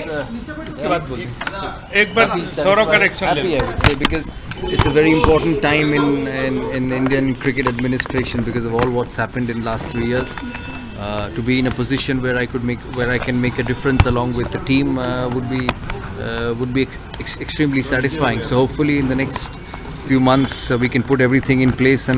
एक बार सौरव का reaction happy, I would say, because it's a very important time in Indian cricket administration because of all what's happened in last 3 years. To be in a position where I can make a difference along with the team would be extremely satisfying. So hopefully in the next few months we can put everything in place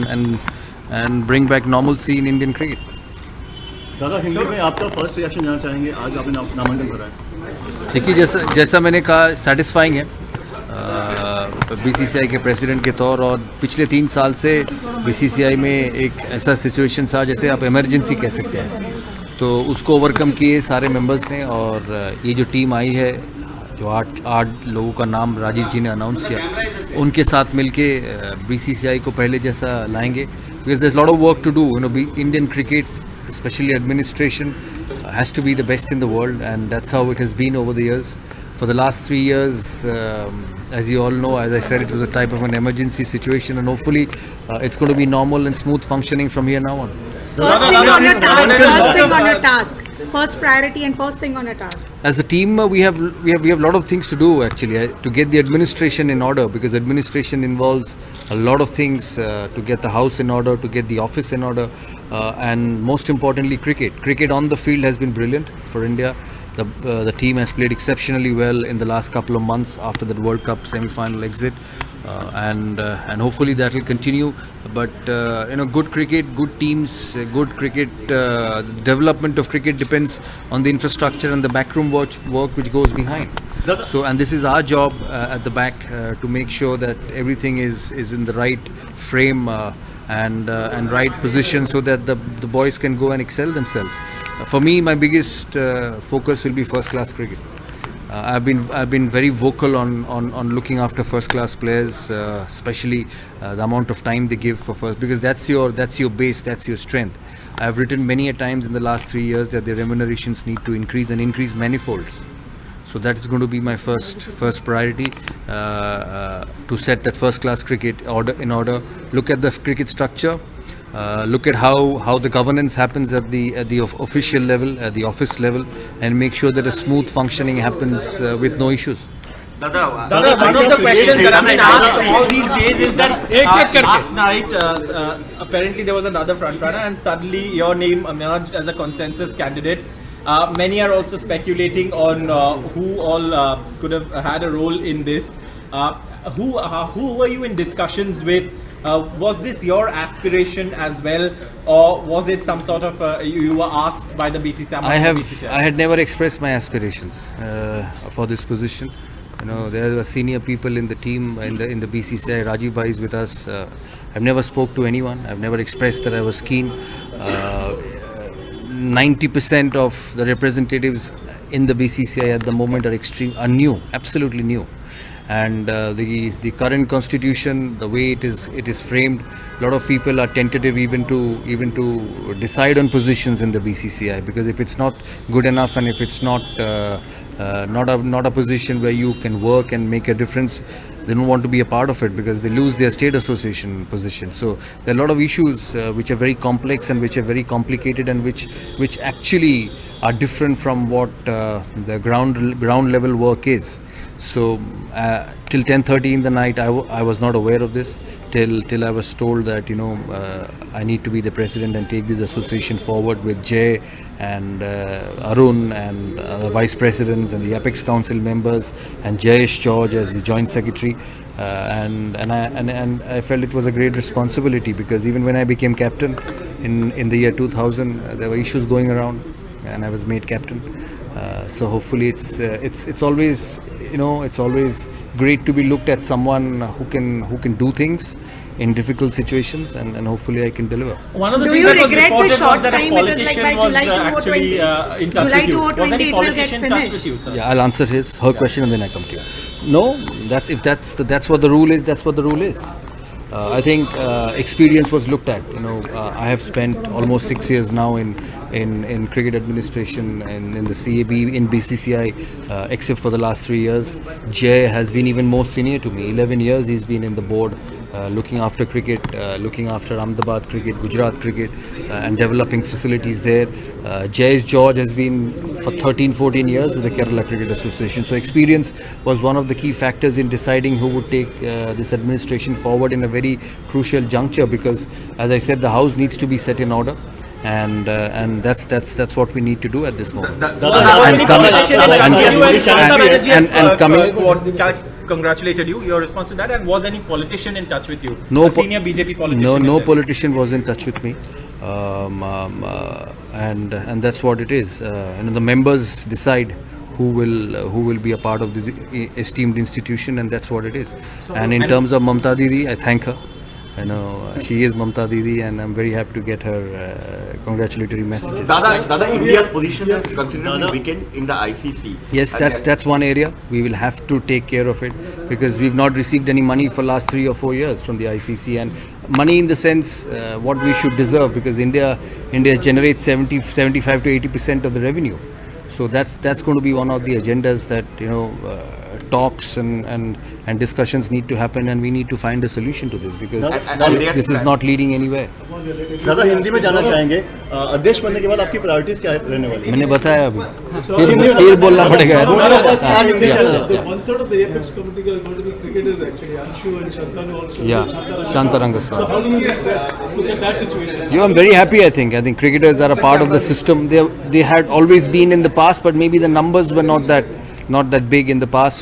and bring back normalcy in Indian cricket. दादा हिंदी में आपका first reaction जानना चाहेंगे, आज आपने नामांकन भरा है। देखिए जैसा मैंने कहा, सेटिस्फाइंग है बीसीसीआई के प्रेसिडेंट के तौर, और पिछले 3 साल से बीसीसीआई में एक ऐसा सिचुएशन था जैसे आप इमरजेंसी कह सकते हैं, तो उसको ओवरकम किए सारे मेंबर्स ने, और ये जो टीम आई है जो 8 लोगों का नाम राजीव जी ने अनाउंस किया, उनके साथ मिलके बीसीसीआई को पहले जैसा लाएंगे, because there is lot of work to do. Indian cricket especially administration has to be the best in the world, and that's how it has been over the years. For the last 3 years, as you all know, as I said, it was a type of an emergency situation, and hopefully it's going to be normal and smooth functioning from here now on. First thing on your task. First priority and first thing on your task. As a team, we have a lot of things to do actually to get the administration in order, because administration involves a lot of things to get the house in order, to get the office in order, and most importantly cricket. Cricket on the field has been brilliant for India. The team has played exceptionally well in the last couple of months after that World Cup semi-final exit, and hopefully that will continue. But good cricket, good teams, good cricket, development of cricket depends on the infrastructure and the backroom work which goes behind. So, and this is our job at the back to make sure that everything is in the right frame and right position, so that the boys can go and excel themselves. For me, my biggest focus will be first class cricket. I've been very vocal on looking after first class players, especially the amount of time they give for first, because that's your base, that's your strength. I've written many a times in the last 3 years that their remunerations need to increase and increase manifolds. So that is going to be my first priority, to set that first class cricket in order. Look at the cricket structure. Look at how the governance happens at the official level, at the office level, and make sure that a smooth functioning happens with no issues. Dada, one of the questions that I've been asked all these days is that last night apparently there was another front runner and suddenly your name emerged as a consensus candidate. Many are also speculating on who all could have had a role in this. Who were you in discussions with? Was this your aspiration as well, or was it some sort of you were asked by the BCCI? I had never expressed my aspirations for this position. There were senior people in the team in the BCCI. Rajiv Bhai is with us. I've never spoke to anyone. I've never expressed that I was keen. 90% of the representatives in the BCCI at the moment are new, absolutely new. And the current constitution, the way it is framed, a lot of people are tentative even to decide on positions in the BCCI, because if it's not good enough and if it's not a position where you can work and make a difference, they don't want to be a part of it because they lose their state association position. So there are a lot of issues which are very complex and which are very complicated and which actually are different from what the ground level work is. So till 10:30 in the night, I was not aware of this till I was told that I need to be the president and take this association forward with Jay and Arun and the vice presidents and the Apex Council members and Jayesh George as the joint secretary, and I felt it was a great responsibility, because even when I became captain in the year 2000, there were issues going around and I was made captain. So hopefully it's always it's always great to be looked at someone who can do things in difficult situations, and hopefully I can deliver. One of the Do things you that was regret the reported short was that a time? It was like politician by was July 2020. actually in touch July with you. Was 2020 any it will get politician in touch finished. with you, sir? Yeah, I'll answer her question and then I come to you. No, that's what the rule is. That's what the rule is. I think experience was looked at. I have spent almost 6 years now in cricket administration and in the CAB, in BCCI, except for the last 3 years. Jay has been even more senior to me. 11 years he's been in the board looking after cricket, looking after Ahmedabad cricket, Gujarat cricket, and developing facilities there. Jay's George has been for 13-14 years at the Kerala Cricket Association. So experience was one of the key factors in deciding who would take this administration forward in a very crucial juncture, because, as I said, the house needs to be set in order. And that's what we need to do at this moment. Congratulated you. Your response to that, and was any politician in touch with you? No, a senior BJP politician. No politician was in touch with me, and that's what it is. The members decide who will be a part of this esteemed institution, and that's what it is. And in terms of Mamta Didi, I thank her. She is Mamta Didi, and I'm very happy to get her congratulatory messages. Dada, India's position is considerably weakened in the ICC. Yes, that's one area we will have to take care of it, because we've not received any money for last 3 or 4 years from the ICC, and money in the sense what we should deserve, because India generates 75 to 80% of the revenue. So that's going to be one of the agendas that talks and discussions need to happen, and we need to find a solution to this, because this is not leading anywhere. दादा हिंदी में जानना चाहेंगे, अध्यक्ष बनने के बाद आपकी priorities क्या रहने वाली है? मैंने बताया अभी, फिर बोलना पड़ेगा. 1/3 of the apex committee are going to be cricketers actually. Anshu and Shantanu also. Yeah, Shantaranga. So how do you look at that situation? I'm very happy. I think cricketers are a part of the system. They had always been in the past, but maybe the numbers were not that big in the past.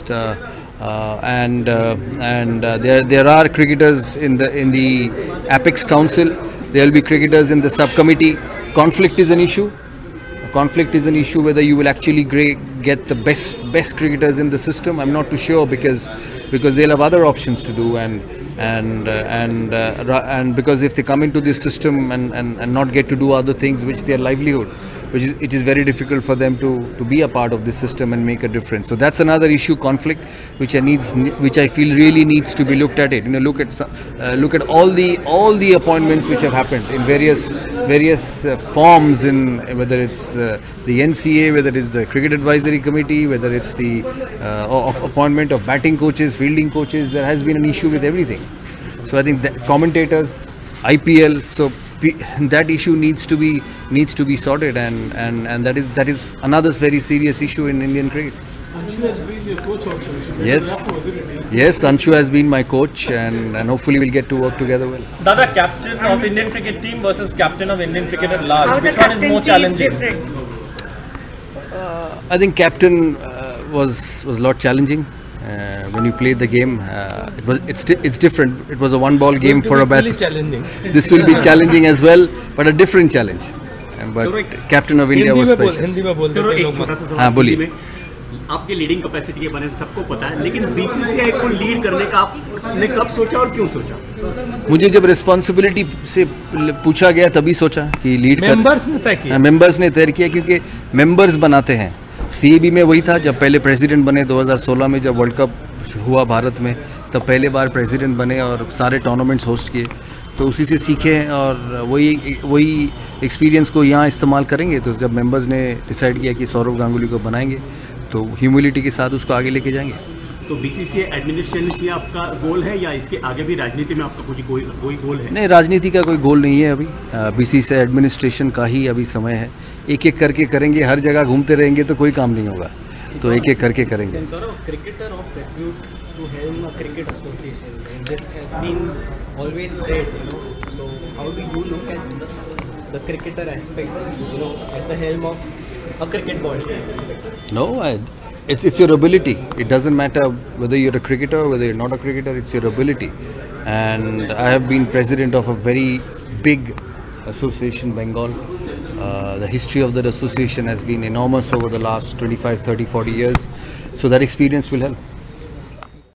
There are cricketers in the Apex Council. There will be cricketers in the subcommittee. Conflict is an issue. Whether you will actually get the best cricketers in the system, I'm not too sure, because they'll have other options to do, and because if they come into this system and not get to do other things which their livelihood, it is very difficult for them to be a part of this system and make a difference. So that's another issue, conflict, which I feel really needs to be looked at. Look at all the appointments which have happened in various forms, in whether it's the NCA, whether it's the Cricket Advisory Committee, whether it's the appointment of batting coaches, fielding coaches. There has been an issue with everything. So I think commentators, IPL, so that issue needs to be sorted, and that is another very serious issue in Indian cricket. Anshu has been your coach also. Yes, Anshu has been my coach, and hopefully we'll get to work together well. Dada, captain of Indian cricket team versus captain of Indian cricket at large, How the which one is more challenging? I think captain was a lot challenging. When you played the game, it's different. It was a one-ball game for a batsman. This will be challenging as well, but a different challenge. But captain of India was special. हाँ बोलिए. आपके leading capacity के बारे में सबको पता है, लेकिन बीसीसीआई को लीड करने का आपने कब सोचा और क्यों सोचा? मुझे जब रिस्पॉन्सिबिलिटी से पूछा गया तभी सोचा कि लीड कर. मेंबर्स ने तय किया, क्योंकि मेंबर्स बनाते हैं. CAB में वही था, जब पहले प्रेसिडेंट बने 2016 में, जब वर्ल्ड कप हुआ भारत में, तब पहले बार प्रेसिडेंट बने और सारे टूर्नामेंट्स होस्ट किए. तो उसी से सीखे हैं, और वही एक्सपीरियंस को यहाँ इस्तेमाल करेंगे. तो जब मेंबर्स ने डिसाइड किया कि सौरव गांगुली को बनाएंगे, तो ह्यूमिलिटी के साथ उसको आगे लेके जाएंगे. तो बीसीसीआई एडमिनिस्ट्रेशन आपका गोल है, या इसके आगे भी राजनीति में आपका कोई गोल है? नहीं, राजनीति का कोई गोल नहीं है अभी. बीसीसीआई एडमिनिस्ट्रेशन का ही अभी समय है. एक करके करेंगे, हर जगह घूमते रहेंगे तो कोई काम नहीं होगा. तो एक करके करेंगे. Cricketer of repute to helm a cricket association, and this has been always said. So how do you look at the cricketer aspect, at the helm of a cricket body? No, it's your ability. It doesn't matter whether you're a cricketer or whether you're not a cricketer. It's your ability. And I have been president of a very big association, Bengal. The history of that association has been enormous over the last 25, 30, 40 years. So that experience will help.